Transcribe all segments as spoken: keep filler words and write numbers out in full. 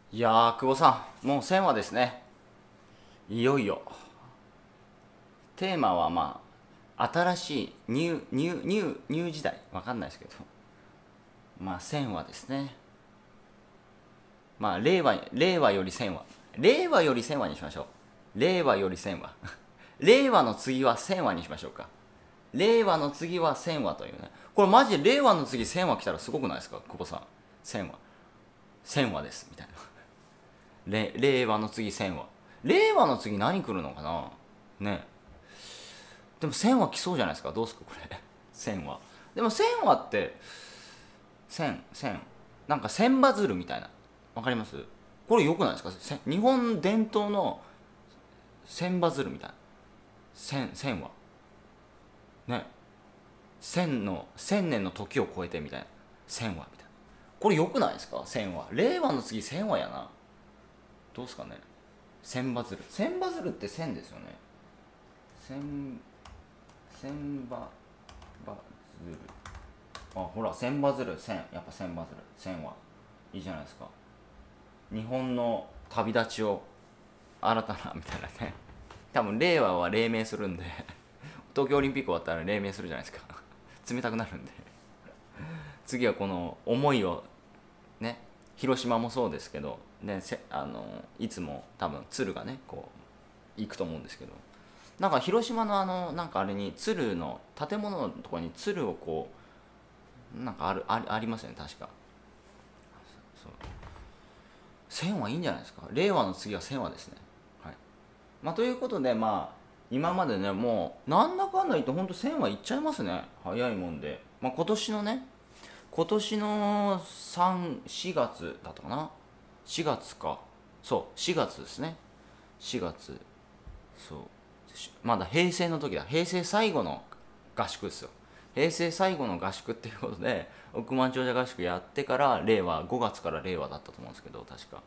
いやー、久保さん、もうせんわですね。いよいよ。テーマはまあ、新しいニュー、ニュー、ニュー、ニュー時代。わかんないですけど。まあ、せんわですね。まあ、令和、令和よりせんわ。令和よりせんわにしましょう。令和よりせんわ。令和の次はせんわにしましょうか。令和の次はせんわというね。これマジで令和の次せんわ来たらすごくないですか、久保さん。せんわ。せんわです。みたいな。れ令和の次せんわ。令和の次何来るのかなね。でもせんは来そうじゃないですか。どうですかこれ。せんは。でもせんはってせん、せん。なんか千羽鶴みたいな。わかります？これ良くないですか？日本伝統の千羽鶴みたいな。千、千は。ね。千の、千年の時を超えてみたいな。千はみたいな。これ良くないですか？千は。令和の次千はやな。どうですかね。千羽鶴。千羽鶴って千ですよね。千、千羽、羽鶴。あ、ほら、千羽鶴、千。やっぱ千羽鶴。千はいいじゃないですか。日本の旅立ちを新たな、みたいなね。多分、令和は黎明するんで、東京オリンピック終わったら黎明するじゃないですか。冷たくなるんで。次はこの思いを、ね、広島もそうですけど、ね、せあのいつも多分鶴がね、こう、行くと思うんですけど、なんか広島のあの、なんかあれに、鶴の、建物のところに鶴をこう、なんかある、ありありますよね、確か。そう。千はいいんじゃないですか。令和の次は千はですね。はい。まあ、ということで、まあ、今までね、もう、なんだかんだ言ってほんと千はいっちゃいますね。早いもんで。まあ、今年のね、今年のさん、しがつだったかな。しがつか。そう、しがつですね。しがつ。そう。まだ平成の時だ。平成最後の合宿ですよ。平成最後の合宿っていうことで、億万長者合宿やってから、令和、ごがつから令和だったと思うんですけど、確か。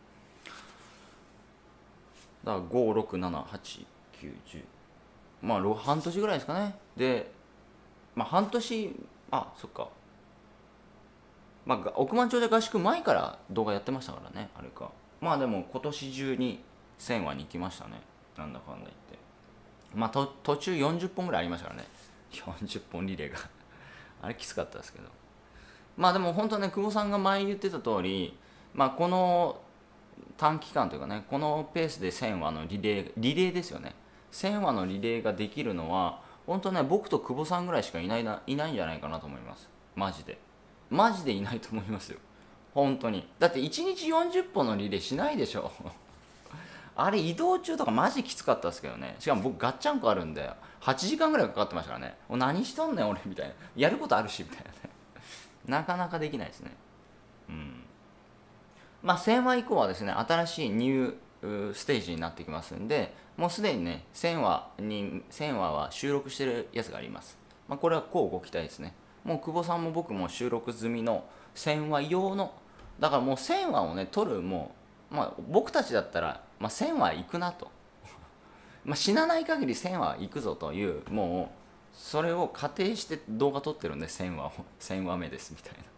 だからご、ろく、なな、はち、きゅう、じゅう。まあ、半年ぐらいですかね。で、まあ、半年、あ、そっか。まあ、億万長者合宿前から動画やってましたからね、あれか。まあでも今年中にせんわに行きましたね。なんだかんだ言って。まあと途中よんじゅっぽんぐらいありましたからね。よんじゅっぽんリレーがあれきつかったですけど。まあでも本当ね、久保さんが前言ってた通り、まあこの短期間というかね、このペースでせんわのリレー、リレーですよね。せんわのリレーができるのは、本当ね、僕と久保さんぐらいしかいないな、いないんじゃないかなと思います。マジで。マジでいないと思いますよ。本当に。だっていちにちよんじゅっぽんのリレーしないでしょ。あれ移動中とかマジきつかったですけどね。しかも僕ガッチャンコあるんで、はちじかんぐらいかかってましたからね。お何しとんねん俺みたいな。やることあるしみたいなね。なかなかできないですね。うん。まあせんわ以降はですね、新しいニューステージになってきますんで、もうすでにね、せんわに、せんわは収録してるやつがあります。まあこれはこうご期待ですね。もう久保さんも僕も収録済みのせんわ用の、だからもうせんわをね、撮るもう、まあ僕たちだったら、まあせんわいくなと。まあ死なない限りせんわいくぞという、もう、それを仮定して動画撮ってるんでせんわを、せんわめですみたいな。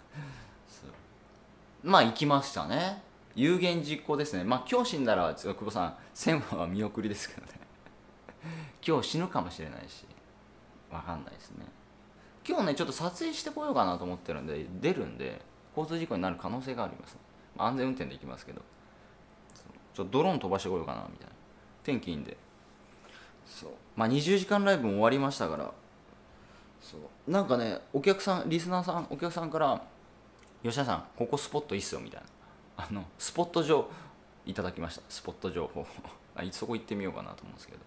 まあ行きましたね。有言実行ですね。まあ今日死んだら久保さんせんわは見送りですけどね。今日死ぬかもしれないし、わかんないですね。今日ねちょっと撮影してこようかなと思ってるんで、出るんで交通事故になる可能性があります、ね。まあ安全運転で行きますけど、ちょっとドローン飛ばしてこようかなみたいな。天気いいんで。そう。まあにじゅうじかんライブも終わりましたから。そう。なんかね、お客さん、リスナーさん、お客さんから吉田さんここスポットいいっすよみたいな、あのスポット情報いただきました。スポット情報あそこ行ってみようかなと思うんですけど、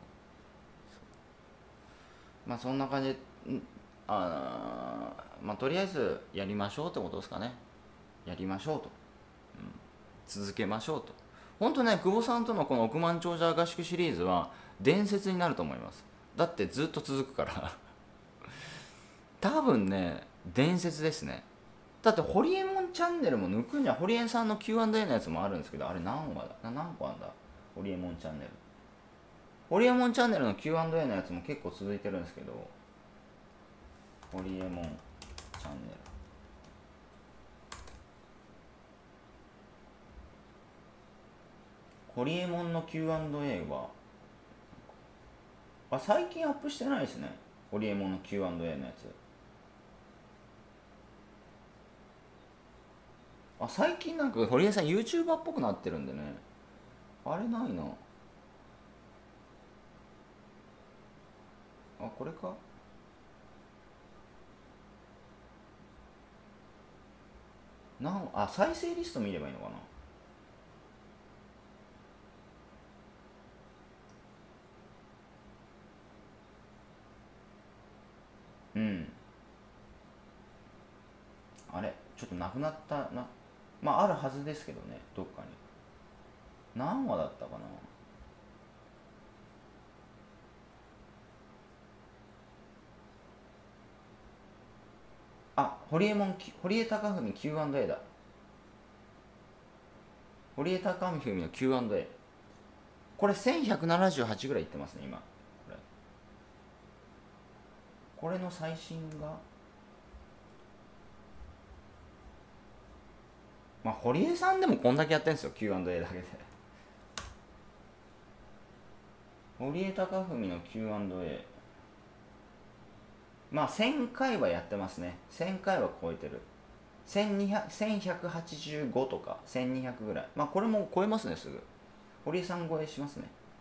まあそんな感じでんあまあとりあえずやりましょうってことですかね。やりましょうと、続けましょうと。本当ね、久保さんとのこの億万長者合宿シリーズは伝説になると思います。だってずっと続くから多分ね、伝説ですね。だってホリエモンチャンネルも抜くんじゃん。ホリエモンさんの キューアンドエー のやつもあるんですけど、あれ何話だな何個あんだ、ホリエモンチャンネル。ホリエモンチャンネルの キューアンドエー のやつも結構続いてるんですけど、ホリエモンチャンネル、 ホリエモンの キューアンドエー はあ最近アップしてないですね。ホリエモンの キューアンドエー のやつ。あ最近なんか堀江さん YouTuber っぽくなってるんでね、あれないな。あこれか。なんあ再生リスト見ればいいのかな。うん。あれちょっとなくなったな。まああるはずですけどね、どっかに。何話だったかな。あ堀江門堀江貴文 キューアンドエー だ。堀江貴文の キューアンドエー。これせんひゃくななじゅうはちぐらいいってますね今。これこれの最新がまあ堀江さんでもこんだけやってるんですよ キューアンドエー だけで。堀江貴文の キューアンドエー、 まあせんかいはやってますね。せんかいは超えてる。せんにひゃく せんひゃくはちじゅうごとかせんにひゃくぐらい。まあこれも超えますねすぐ。堀江さん超えしますね。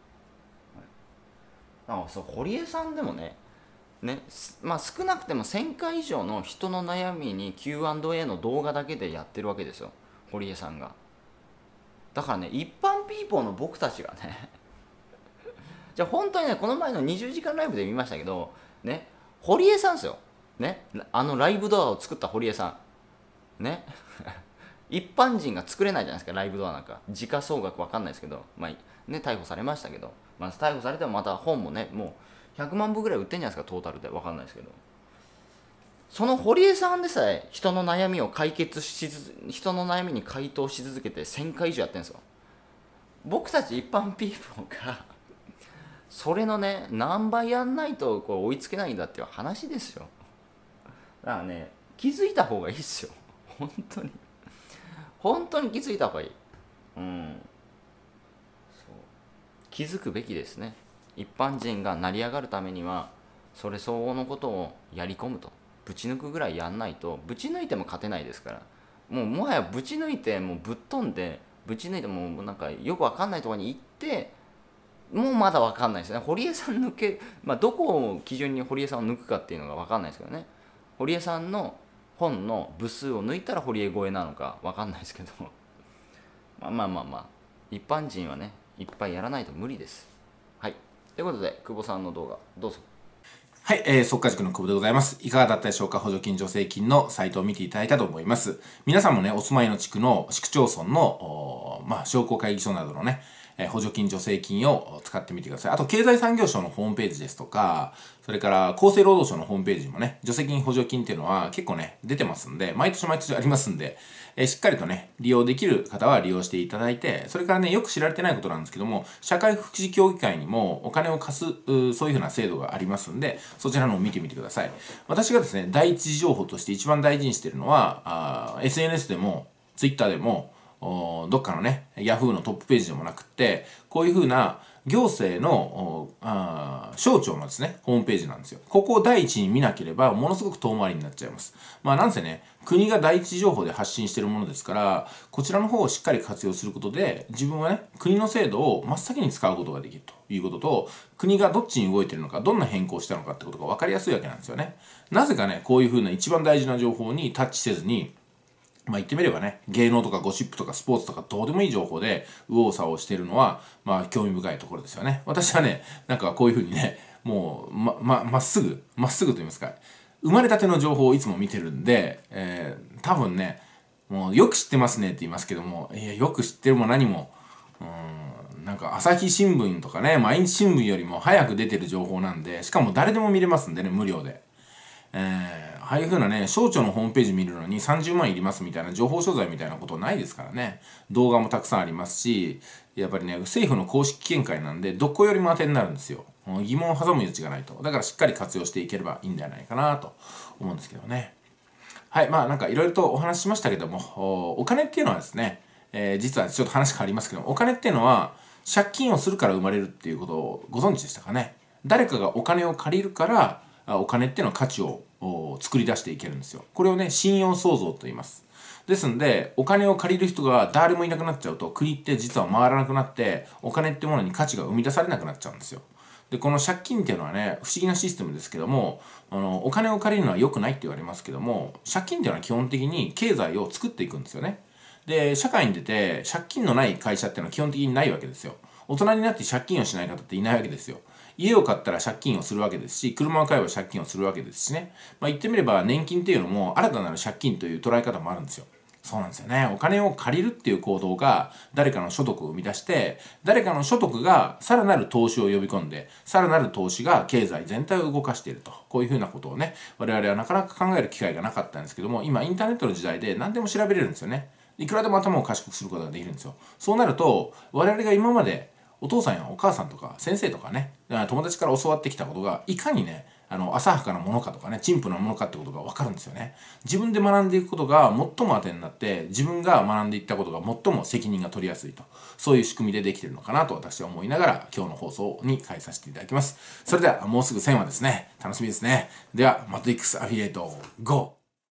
はい、あそう堀江さんでもねねまあ少なくてもせんかい以上の人の悩みに キューアンドエー の動画だけでやってるわけですよ堀江さんが。だからね一般ピーポーの僕たちがねじゃあ本当にねこの前のにじゅうじかんライブで見ましたけどね、堀江さんですよね、あのライブドアを作った堀江さんね一般人が作れないじゃないですかライブドアなんか。時価総額わかんないですけど、まあね逮捕されましたけど、まあ、逮捕されてもまた本もねもうひゃくまんぶぐらい売ってんじゃないですかトータルで。わかんないですけど、その堀江さんでさえ人の悩みを解決しつつ人の悩みに回答し続けてせんかい以上やってるんですよ。僕たち一般ピーポーがそれのね何倍やんないとこう追いつけないんだっていう話ですよ。だからね気づいた方がいいですよ本当に本当に気づいた方がいい。うんそう気づくべきですね。一般人が成り上がるためにはそれ相応のことをやり込むと、ぶち抜くぐらいやんないと、ぶち抜いても勝てないですから。もうもはやぶち抜いてもうぶっ飛んでぶち抜いてもうなんかよくわかんないところに行ってもうまだわかんないですね。堀江さん抜け、まあ、どこを基準に堀江さんを抜くかっていうのがわかんないですけどね。堀江さんの本の部数を抜いたら堀江超えなのかわかんないですけどまあまあまあまあ一般人はねいっぱいやらないと無理です。はいということで久保さんの動画どうぞ。 はい、えー、速稼塾の久保でございます。いかがだったでしょうか。補助金助成金のサイトを見ていただいたと思います。皆さんもね、お住まいの地区の市区町村の、まあ、商工会議所などのね、えー、補助金助成金を使ってみてください。あと、経済産業省のホームページですとか、それから厚生労働省のホームページにもね、助成金補助金っていうのは結構ね、出てますんで、毎年毎年ありますんで、えー、しっかりとね、利用できる方は利用していただいて、それからね、よく知られてないことなんですけども、社会福祉協議会にもお金を貸す、そういうふうな制度がありますんで、そちらのを見てみてください。私がですね、第一次情報として一番大事にしているのは、あ エスエヌエス でも、Twitter でも、どっかのね、Yahoo のトップページでもなくって、こういうふうな行政のあ省庁のですね、ホームページなんですよ。ここを第一に見なければ、ものすごく遠回りになっちゃいます。まあなんせね、国が第一情報で発信しているものですから、こちらの方をしっかり活用することで、自分はね、国の制度を真っ先に使うことができるということと、国がどっちに動いているのか、どんな変更をしたのかってことが分かりやすいわけなんですよね。なぜかね、こういうふうな一番大事な情報にタッチせずに、まあ言ってみればね、芸能とかゴシップとかスポーツとかどうでもいい情報で右往左往しているのは、まあ興味深いところですよね。私はね、なんかこういうふうにね、もう、ま、ま、まっすぐ、まっすぐと言いますか、生まれたての情報をいつも見てるんで、えー、多分ね、もうよく知ってますねって言いますけども、いや、よく知ってるも何も、うーん、なんか朝日新聞とかね、毎日新聞よりも早く出てる情報なんで、しかも誰でも見れますんでね、無料で。えー、ああいう風なね、省庁のホームページ見るのにさんじゅうまんいりますみたいな情報所在みたいなことないですからね。動画もたくさんありますし、やっぱりね、政府の公式見解なんで、どこよりも当てになるんですよ。疑問を挟む余地がないと。だからしっかり活用していければいいんじゃないかなと思うんですけどね。はい、まあなんかいろいろとお話ししましたけども、お金っていうのはですね、 えー、実はちょっと話変わりますけど、お金っていうのは借金をするから生まれるっていうことをご存知でしたかね。誰かがお金を借りるからお金っていうのは価値を作り出していけるんですよ。これをね、信用創造と言います。ですんで、お金を借りる人が誰もいなくなっちゃうと、国って実は回らなくなって、お金ってものに価値が生み出されなくなっちゃうんですよ。で、この借金っていうのはね、不思議なシステムですけども、あのお金を借りるのは良くないって言われますけども、借金っていうのは基本的に経済を作っていくんですよね。で、社会に出て借金のない会社っていうのは基本的にないわけですよ。大人になって借金をしない方っていないわけですよ。家を買ったら借金をするわけですし、車を買えば借金をするわけですしね。まあ、言ってみれば年金っていうのも新たなる借金という捉え方もあるんですよ。そうなんですよね。お金を借りるっていう行動が誰かの所得を生み出して、誰かの所得がさらなる投資を呼び込んで、さらなる投資が経済全体を動かしていると。こういうふうなことをね、我々はなかなか考える機会がなかったんですけども、今インターネットの時代で何でも調べれるんですよね。いくらでも頭を賢くすることができるんですよ。そうなると、我々が今までお父さんやお母さんとか先生とかね、友達から教わってきたことがいかにね、あの浅はかなものかとかね、陳腐なものかってことが分かるんですよね。自分で学んでいくことが最も当てになって、自分が学んでいったことが最も責任が取りやすいと、そういう仕組みでできているのかなと私は思いながら今日の放送に変えさせていただきます。それではもうすぐせんわですね。楽しみですね。ではマトリックスアフィリエイト ゴー。